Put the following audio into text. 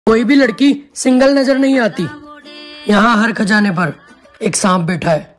कोई भी लड़की सिंगल नजर नहीं आती। यहाँ हर खजाने पर एक सांप बैठा है।